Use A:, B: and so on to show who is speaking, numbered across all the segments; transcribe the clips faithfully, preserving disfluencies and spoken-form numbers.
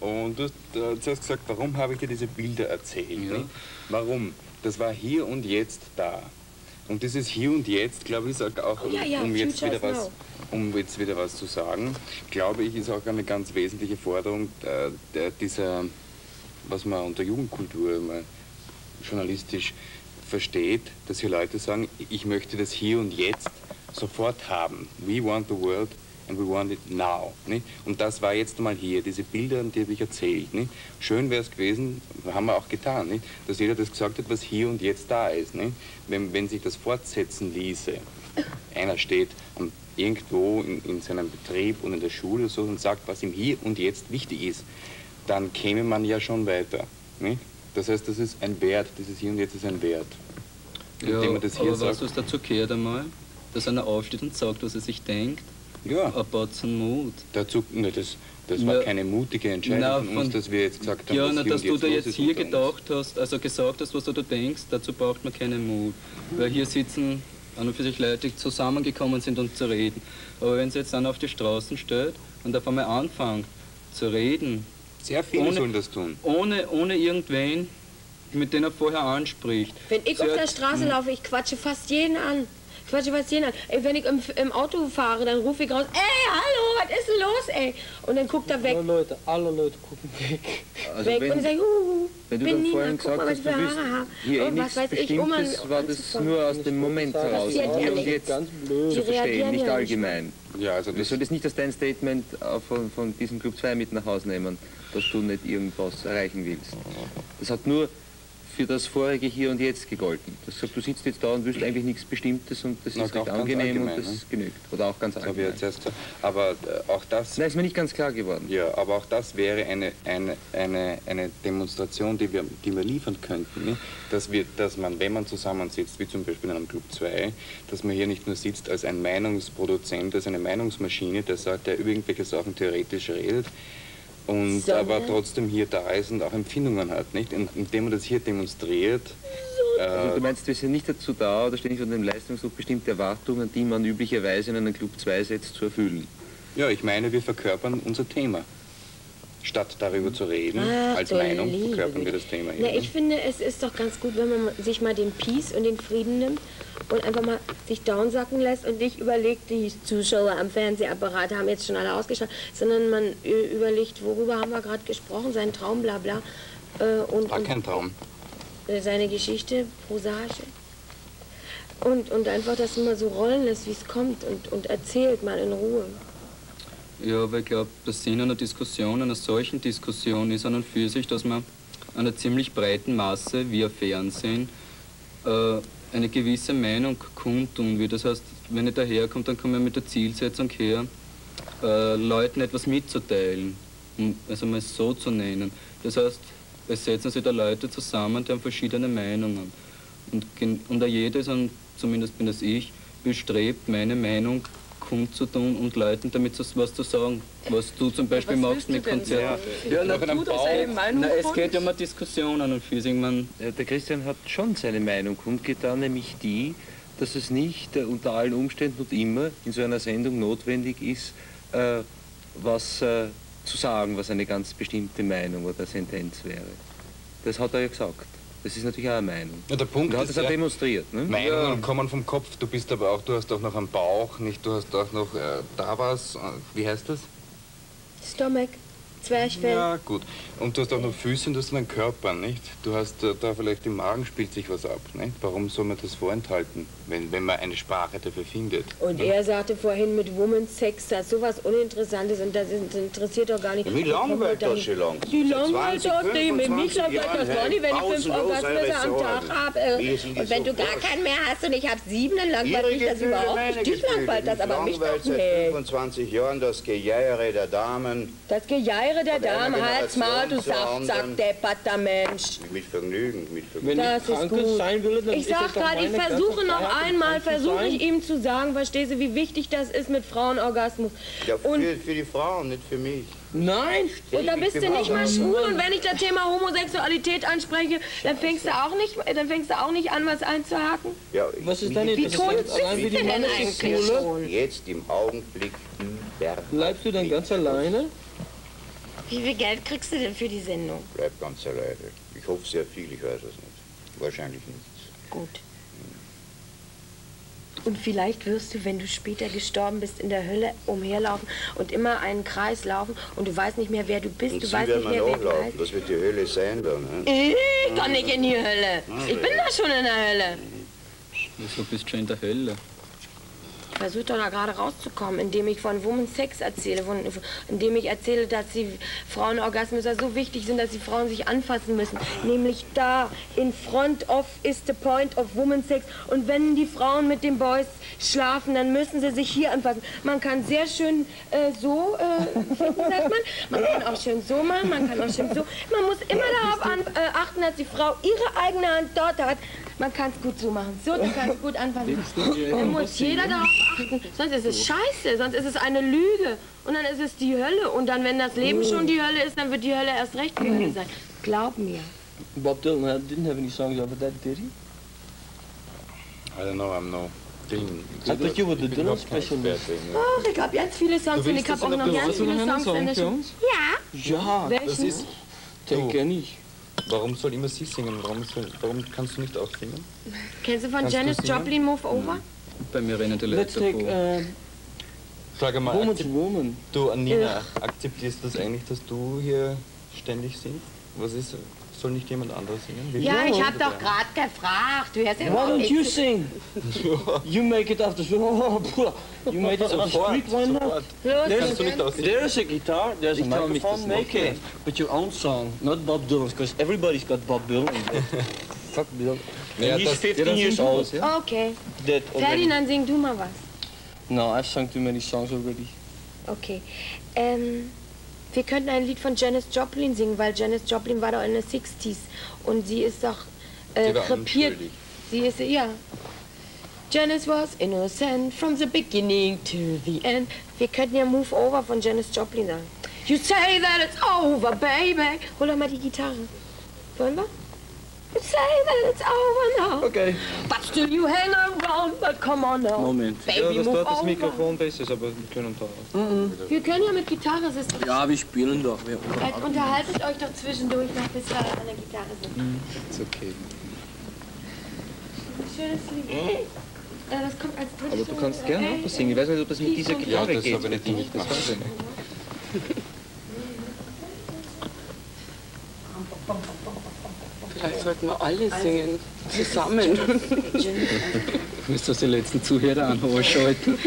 A: Und du hast äh, zuerst gesagt, warum habe ich dir diese Bilder erzählt?
B: Ja.
A: Ne? Warum? Das war hier und jetzt da. Und dieses Hier und Jetzt, glaube ich, ist auch,
C: Oh, ja, ja,
A: um, jetzt
C: Future
A: wieder
C: is
A: was,
C: now.
A: um jetzt wieder was zu sagen, glaube ich, ist auch eine ganz wesentliche Forderung äh, der, dieser, was man unter Jugendkultur mal journalistisch versteht, dass hier Leute sagen, ich möchte das Hier und Jetzt sofort haben. We want the world and we want it now. Nicht? Und das war jetzt mal hier, diese Bilder, die habe ich erzählt. Nicht? Schön wäre es gewesen, haben wir auch getan, nicht? Dass jeder das gesagt hat, was hier und jetzt da ist. Nicht? Wenn, wenn sich das fortsetzen ließe, einer steht am, irgendwo in, in seinem Betrieb und in der Schule so und sagt, was ihm hier und jetzt wichtig ist, dann käme man ja schon weiter. Nicht? Das heißt, das ist ein Wert, dieses Hier und Jetzt ist ein Wert.
B: Ja,
A: man das hier
B: aber
A: sagt,
B: weißt du, was dazu gehört einmal? Dass einer aufsteht und sagt, was er sich denkt.
A: ja,
B: About some Mut.
A: dazu, ne, das, das war
B: Na,
A: keine mutige Entscheidung
B: na,
A: von uns,
B: von-
A: dass wir jetzt gesagt haben,
B: Ja,
A: was
B: na,
A: hier
B: dass
A: und
B: du
A: jetzt
B: da
A: los
B: jetzt
A: ist
B: hier
A: unter uns.
B: gedacht hast, also gesagt hast, was du da denkst, dazu braucht man keinen Mut. Weil hier sitzen an und für sich Leute, die zusammengekommen sind, um zu reden. Aber wenn sie jetzt dann auf die Straßen stellt und auf einmal anfängt zu reden,
A: Sehr viele
B: ohne-
A: sollen das tun.
B: ohne, ohne irgendwen, mit denen er vorher anspricht.
C: Wenn ich
B: Sie
C: auf der
B: hat-
C: Straße laufe, ich quatsche fast jeden an. Ich quatsche fast jeden an. Ey, wenn ich im, im Auto fahre, dann rufe ich raus, ey, hallo, was ist denn los, ey? Und dann guckt er weg,
D: Alle Leute, alle Leute gucken weg.
E: Also
C: weg
E: wenn,
C: und sagt, uh,
E: wenn du
C: bin
E: dann
C: Nina,
E: vorhin
C: guck mal,
E: gesagt
C: was
E: hast,
C: für
E: du bist
C: Haare habe.
E: hier eh
C: Und was
E: nichts
C: weiß ich, um an-
E: Bestimmtes, war das
C: anzufangen.
E: nur aus dem Moment heraus.
C: passiert ja
E: Hier und
C: nichts.
E: jetzt
D: Ganz blöd.
E: zu
C: Die
E: verstehen,
C: reagieren
E: nicht
C: ja nicht.
E: allgemein.
A: Ja, also
E: Du
A: das,
E: solltest nicht als dein Statement äh, von, von diesem Club zwei mit nach Hause nehmen, dass du nicht irgendwas erreichen willst. Das hat nur für das vorige Hier und Jetzt gegolten. Das sagt, du sitzt jetzt da und willst eigentlich nichts Bestimmtes und das
A: Na,
E: ist
A: auch
E: recht
A: ganz
E: angenehm und
A: allgemein,
E: das
A: ne?
E: genügt. Oder auch ganz
A: das habe ich
E: allgemein.
A: jetzt erst gesagt. Aber äh, auch das,
E: Nein, ist mir nicht ganz klar geworden.
A: ja, aber auch das wäre eine, eine, eine, eine Demonstration, die wir, die wir liefern könnten. Nicht? Dass, wir, dass man, wenn man zusammensitzt, wie zum Beispiel in einem Club zwei, dass man hier nicht nur sitzt als ein Meinungsproduzent, als eine Meinungsmaschine, der sagt, der über irgendwelche Sachen theoretisch redet, und
C: So,
A: aber
C: ne?
A: trotzdem hier da ist und auch Empfindungen hat. Nicht? Und indem man das hier demonstriert,
E: Also
A: äh,
E: du meinst, wir sind nicht dazu da, oder stehen nicht unter dem Leistungsdruck, bestimmte Erwartungen, die man üblicherweise in einen Club zwei setzt, zu erfüllen.
A: ja, ich meine, wir verkörpern unser Thema. Statt darüber zu reden,
C: Ach,
A: als
C: du
A: Meinung
C: liebe
A: verkörpern wir
C: Güte.
A: das Thema hier.
C: Na,
A: ne?
C: ich finde, es ist doch ganz gut, wenn man sich mal den Peace und den Frieden nimmt und einfach mal sich downsacken lässt und nicht überlegt, die Zuschauer am Fernsehapparat haben jetzt schon alle ausgeschaltet, sondern man ü- überlegt, worüber haben wir gerade gesprochen, sein Traum, bla bla. Äh, und,
A: War
C: und
A: kein Traum.
C: äh, seine Geschichte, Prosage. Und, und einfach das mal so rollen lässt, wie es kommt und, und erzählt mal in Ruhe.
B: Ja, aber ich glaube, der Sinn einer Diskussion, einer solchen Diskussion ist an und für sich, dass man einer ziemlich breiten Masse via Fernsehen äh, eine gewisse Meinung kundtun will. Das heißt, wenn ich daherkomme, dann komme ich mit der Zielsetzung her, äh, Leuten etwas mitzuteilen, um es einmal so zu nennen. Das heißt, es setzen sich da Leute zusammen, die haben verschiedene Meinungen. Und, gen- und da jeder ist, ein, zumindest bin das ich, bestrebt, meine Meinung kundzutun und Leuten damit was zu sagen. Was du zum Beispiel
F: was
B: machst
F: willst du
B: mit
F: denn
B: Konzerten.
F: sagen?
B: Ja, na,
A: Nach einem
F: Du, dass
A: Bauch.
F: er Meinung
B: na, es
F: kund-
B: geht ja um eine Diskussion an und für sich. Man,
E: Ja, der Christian hat schon seine Meinung kundgetan, nämlich die, dass es nicht äh, unter allen Umständen und immer in so einer Sendung notwendig ist, äh, was äh, zu sagen, was eine ganz bestimmte Meinung oder Sentenz wäre. Das hat er ja gesagt. Das ist natürlich auch eine Meinung.
A: Ja, der Punkt
E: Und er hat
A: ist
E: es auch
A: ja,
E: demonstriert. Ne?
A: Meinungen kommen vom Kopf, du bist aber auch, du hast auch noch einen Bauch, nicht? Du hast auch noch äh, da was, äh, wie heißt das?
C: Stomach, Zwerchfell.
A: Ja, gut. Und du hast auch noch Füße und du hast einen Körper, nicht? Du hast äh, da vielleicht im Magen spielt sich was ab, nicht? Warum soll man das vorenthalten, wenn, wenn man eine Sprache dafür findet?
C: Und er sagte vorhin mit Women's Sex, das ist sowas Uninteressantes und das interessiert doch gar nicht.
G: Wie langweilt das schon lang?
C: Wie
G: Seit
C: langweilt
G: zwanzig,
C: das denn? Mit mich
G: fünfundzwanzig
C: langweilt das
G: Jahren
C: gar nicht, wenn ich fünf
G: pausenlos
C: Orgasmen
G: eure
C: am Tag
G: Sorgen.
C: habe. Äh,
G: Mir sind die
C: und wenn
G: so
C: du gar
G: wurscht.
C: keinen mehr hast und ich habe sieben, dann langweilt
G: Ihre
C: mich das
G: Gefühle,
C: überhaupt
G: meine
C: nicht. Dich
G: Gefühle.
C: langweilt das,
G: Mich
C: aber mich
G: langweilt
C: doch
G: seit
C: nicht.
G: fünfundzwanzig Jahren das Gejaire der Damen.
C: Das Gejaire der
G: Von einer
C: Dame, halt's Maul, du
G: Generation zur
C: Saftsack,
G: anderen.
C: depperter Mensch.
G: Mit Vergnügen, mit
D: Wenn
G: Vergnügen.
C: Das
D: ich
C: ist
D: krank
C: gut.
D: sein will, dann
C: Ich
D: ist das
C: sag
D: doch
C: gerade, ich
D: meine ganze
C: versuche noch
D: Freiheit,
C: einmal,
D: krank zu
C: versuche
D: sein.
C: ich ihm zu sagen, verstehst du, wie wichtig das ist mit Frauenorgasmus.
G: Ja,
C: Und,
G: für, für die Frauen, nicht für mich.
D: Nein!
C: und dann bist du nicht mal schwul und wenn ich das Thema Homosexualität anspreche, dann fängst du auch nicht, dann fängst du auch nicht an, was einzuhaken.
G: Ja,
D: Was ist
G: mich
D: denn
C: Wie tot
D: interessiert?
C: bist
D: Allein wie
C: du
D: die
C: denn
D: Männer
C: eigentlich
D: Schule?
C: schon?
G: jetzt im Augenblick über.
D: Bleibst du dann ganz alleine?
C: Wie viel Geld kriegst du denn für die Sendung?
G: Bleib ganz alleine. Ich hoffe sehr viel, ich weiß es nicht. Wahrscheinlich nichts.
C: Gut. Und vielleicht wirst du, wenn du später gestorben bist, in der Hölle umherlaufen und immer einen Kreis laufen und du weißt nicht mehr, wer du bist,
G: Und
C: du
G: Sie
C: weißt
G: werden
C: nicht
G: mir
C: mehr, wer du
G: nachlaufen.
C: heißt.
G: Das wird die Hölle sein dann. Ne?
C: Ich kann nicht in die Hölle. Ich bin da schon in der Hölle.
B: Wieso bist du schon in der Hölle?
C: Ich versuche doch da gerade rauszukommen, indem ich von Women's Sex erzähle, von, indem ich erzähle, dass die Frauenorgasmus ja so wichtig sind, dass die Frauen sich anfassen müssen. Nämlich da, in front of is the point of Women's Sex. Und wenn die Frauen mit den Boys schlafen, dann müssen sie sich hier anfassen. Man kann sehr schön äh, so, äh, sagt man, man kann auch schön so machen, man kann auch schön so. Man muss immer darauf an, äh, achten, dass die Frau ihre eigene Hand dort hat. Man kann es gut so machen. So, du kannst gut anfassen. Dann muss jeder darauf achten. Sonst ist es scheiße, sonst ist es eine Lüge. Und dann ist es die Hölle. Und dann, wenn das Leben schon die Hölle ist, dann wird die Hölle erst recht die Hölle sein. Glaub mir.
D: Bob Dylan didn't have any songs over that, did he?
A: I don't know, I'm no thing.
D: I thought you were the Dylan specialist.
C: Oh, ich habe ganz viele Songs und ich habe auch noch ganz viele Songs in der Schule. Ja.
D: Ja,
C: Welchen?
A: Das ist,
D: den kenn ich.
A: warum soll immer sie singen? Warum, soll, warum kannst du nicht auch singen?
C: Kennst du von
A: Kannst du
C: Janis
A: singen?
C: Joplin Move Over?
B: Bei mir rennen die
D: Let's
B: Leute
D: take
B: davor.
D: uh,
A: Sag einmal,
D: Woman to
A: akzept,
D: Woman.
A: du Anina, akzeptierst du das eigentlich, dass du hier ständig singst? Was ist, soll nicht jemand anderes singen? Wie
C: Ja,
A: viel?
C: ich habe doch gerade gefragt. Du hörst ja
D: Why
C: überhaupt
D: don't
C: nicht
D: you
C: zu.
D: sing? You make it after oh, you make it after
A: Sofort,
D: street, why not?
A: sofort.
C: Los,
A: Kannst du nicht aussingen?
D: There's a guitar, there's a
B: Ich trau mich das
D: microphone,
B: nicht.
D: make it. But your own song, not Bob Dylan's, because everybody's got Bob Dylan. Fuck Dylan.
A: Ja,
D: And he's
A: das-
D: fifteen
B: ja, das
D: years
B: sing du
D: old.
B: was, ja?
C: Okay.
D: Dead already.
C: Ferdinand, sing du mal was.
D: No, I've sung too many songs already.
C: Okay. Ähm, wir könnten ein Lied von Janis Joplin singen, weil Janis Joplin war doch in den sechziger und sie ist doch äh,
A: Sie war
C: krepiert.
A: unschuldig.
C: Sie ist, ja. Janis was innocent from the beginning to the end. Wir könnten ja Move Over von Janis Joplin sagen. You say that it's over, baby. Hol doch mal die Gitarre. Wollen wir? You say that it's over now.
D: Okay.
C: But still you hang around, but come on now.
D: Moment.
C: Baby,
B: Ja, dass
C: move
B: dort das
C: over.
B: Mikrofon besser ist, aber wir können da.
C: Wir können ja mit Gitarre, es ist doch
D: Ja, wir spielen doch. Wir
C: Vielleicht unterhaltet euch doch zwischendurch noch, bis wir an der Gitarre sind.
B: Ist okay.
C: Ein schönes Lied. Äh, das kommt als drittes.
B: Aber du kannst gerne auch was singen. Ich weiß nicht, ob das mit dieser
A: Ja,
B: Gitarre
A: das
B: geht.
A: habe ich nicht
B: Das
A: gemacht.
B: weiß ich nicht.
F: Vielleicht sollten wir alle singen, zusammen.
B: Du müsst das die letzten Zuhörer anschalten.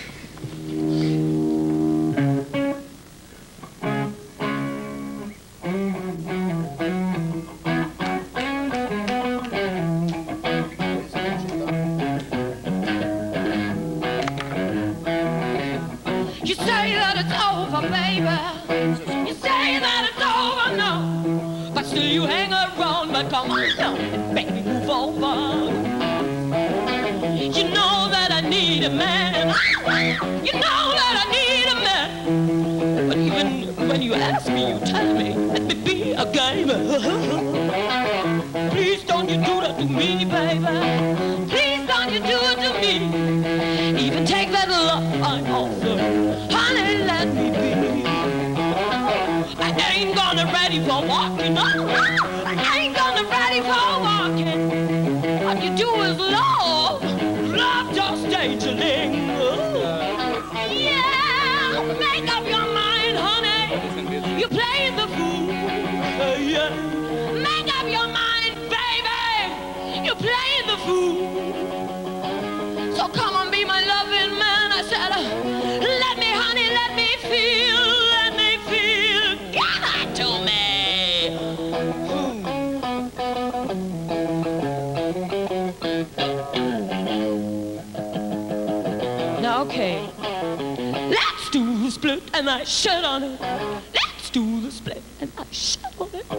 C: You say that it's over, baby. You say that it's over now. But still you hang around, but come on now, baby, move over. You know that I need a man. You know that I need a man. But even when you ask me, you tell me, let me be a game. Please don't you do that to me, baby. Please don't you do it to me. Even take that love I offer. Honey, let me be. I ain't gonna ready for walking. No, I ain't gonna ready for walking. What you do is love. Love just changeling. Yeah, make up your mind, honey. You play the fool. Yeah. Make up your mind, baby. You play the fool. So come on, be my loving man. I said, uh, let me, honey, let me feel, let me feel. God to me. Now, okay. Let's do the split and I shit on it. Let's do the split and I shit on it.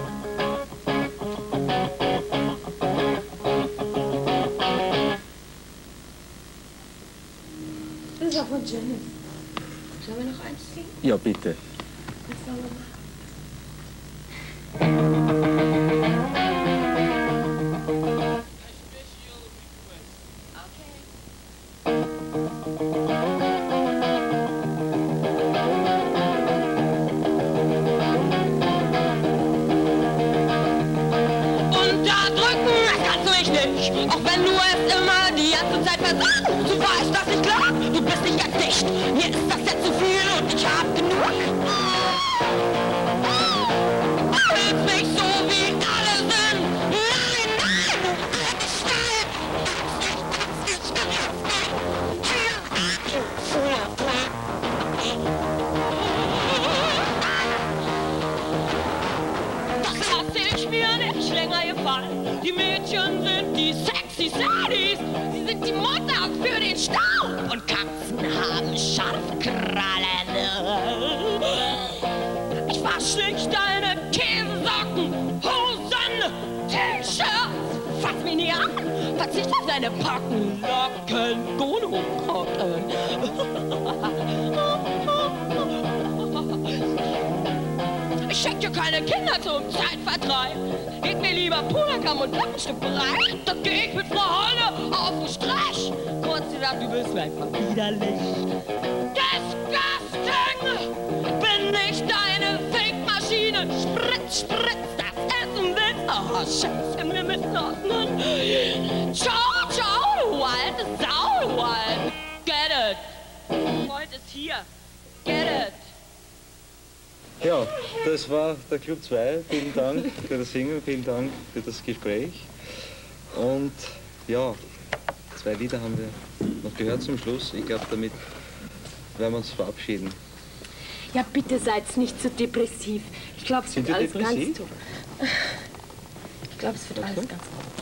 C: Das ist auch von Janis. Sollen wir noch eins singen?
B: Ja, bitte.
C: Was sollen wir machen?
H: Mir ist das jetzt zu viel und ich hab genug. Willst mich so wie alle sind. Nein, nein, das lasse ich mir nicht länger gefallen. Die Mädchen sind die sexy Saddies. Sie sind die Mutter für den Staub. Und Katzen haben scharfe Krallen. Ich wasch nicht deine Käsesocken, Hosen, T-Shirts. Fass mich nie an, verzicht auf deine Pockenlocken, Gono-Pocken. Ich schenk dir keine Kinder zum Zeitvertreib. Gib mir lieber Puderkamm und Lappenstück bereit. Dann geh ich mit Frau Holle auf den Strich. Kurz gesagt, du bist mir einfach widerlich. Disgusting! Bin ich deine Fake-Maschine? Spritz, spritz, das Essen willst. Oh, Scheiße, wir müssen ordnen. Ciao, ciao, du alte Sau, du alte. Get it. Freund ist hier. Get it.
E: Ja, das war der Club zwei. Vielen Dank für das Singen, vielen Dank für das Gespräch. Und ja, zwei Lieder haben wir noch gehört zum Schluss. Ich glaube, damit werden wir uns verabschieden.
C: Ja, bitte seid nicht so depressiv. Ich glaube, es wird alles
E: depressiv?
C: ganz toll. Ich glaube, es wird alles ganz gut.